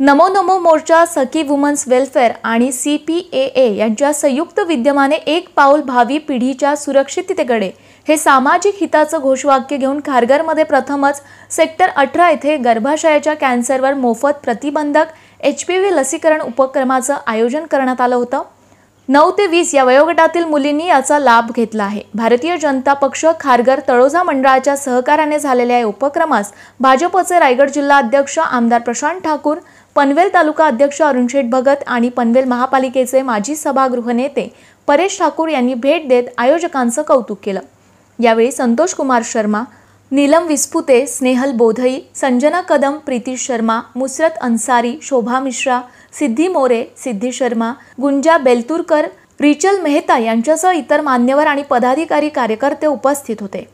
नमो नमो मोर्चा, Sakhi women's welfare आणि CPAA यांच्या संयुक्त विद्यमाने एक पाऊल भावी पिढीच्या सुरक्षिततेकडे हे सामाजिक हिताचं घोषवाक्य घेऊन खारघरमध्ये प्रथमच सेक्टर 18 येथे गर्भाशयाच्या कॅन्सरवर मोफत प्रतिबंधक HPV लसीकरण उपक्रमाचं आयोजन करण्यात आलं होतं। 9 ते 20 या वयोगटातील मुलींनी याचा लाभ घेतला आहे। भारतीय जनता पक्ष खारघर तळोजा मंडळाच्या सहकार्याने झालेल्या या उपक्रमास भाजपचे रायगड जिल्हा अध्यक्ष आमदार प्रशांत ठाकूर, पनवेल तालुका अध्यक्ष अरुणशेठ भगत आणि पनवेल महापालिकेचे माजी सभागृह नेते परेश ठाकूर यांनी भेट देत आयोजकांचं कौतुक केलं। यावेळी संतोष कुमार शर्मा, नीलम विस्पुते, स्नेहल बोधई, संजना कदम, प्रीती शर्मा, मुसरत अन्सारी, शोभा मिश्रा, सिद्धी मोरे, सिद्धी शर्मा, गुंजा बेलतुरकर, रिचल मेहता यांच्यासह इतर मान्यवर आणि पदाधिकारी कार्यकर्ते उपस्थित होते।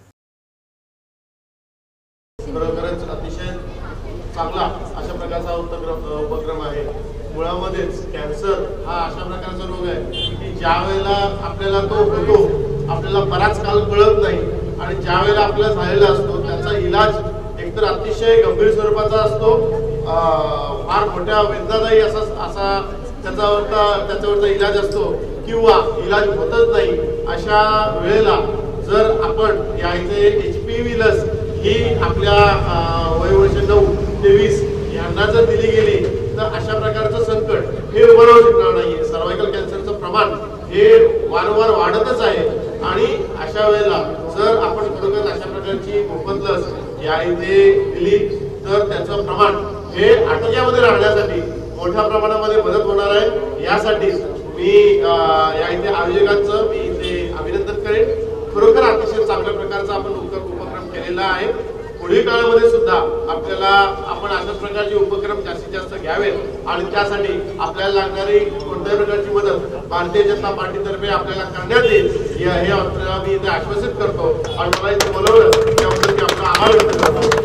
अतिशय चांगला अशा प्रकारचा उपक्रम आहे। मुळामध्येच कॅन्सर हा अशा प्रकारचा रोग आहे की ज्या वेळेला आपल्याला तो होतो आपल्याला बराच काळ कळत नाही आणि ज्या वेळेला आपल्याला झालेला असतो त्याचा इलाज एकतर अतिशय गंभीर स्वरूपाचा असतो, फार मोठ्या वेदनादायी असा त्याच्यावरचा इलाज असतो किंवा इलाज होतच नाही। अशा वेळेला जर आपण या इथे HPV लस ही आपल्या वयोवर्ष 9 ते 20 यांना जर दिली गेली तर अशा प्रकारचं संकट हे उभं राहू शकणार नाहीये। सर्वायकल कॅन्सरचं प्रमाण हे वारंवार वाढतच आहे आणि अशा वेळेला जर आपण खरोखर अशा प्रकारची मोफत लस या इथे दिली तर त्याचं प्रमाण हे आटोक्यामध्ये राहण्यासाठी मोठ्या प्रमाणामध्ये मदत होणार आहे। यासाठी मी या इथे आयोजकांचं मी इथे अभिनंदन करेन। खरोखर अतिशय चांगल्या प्रकारचा आपण उपक्रम केलेला आहे। पुढील काळामध्ये सुद्धा आपल्याला आपण अशा प्रकारचे उपक्रम जास्तीत जास्त घ्यावेत आणि त्यासाठी आपल्याला लागणारी कोणत्याही प्रकारची मदत भारतीय जनता पार्टीतर्फे आपल्याला करण्यात येईल हे आपल्याला मी इथे आश्वासित करतो आणि मला इथे बोलवलं त्याबद्दल मी आपला आभार व्यक्त करतो।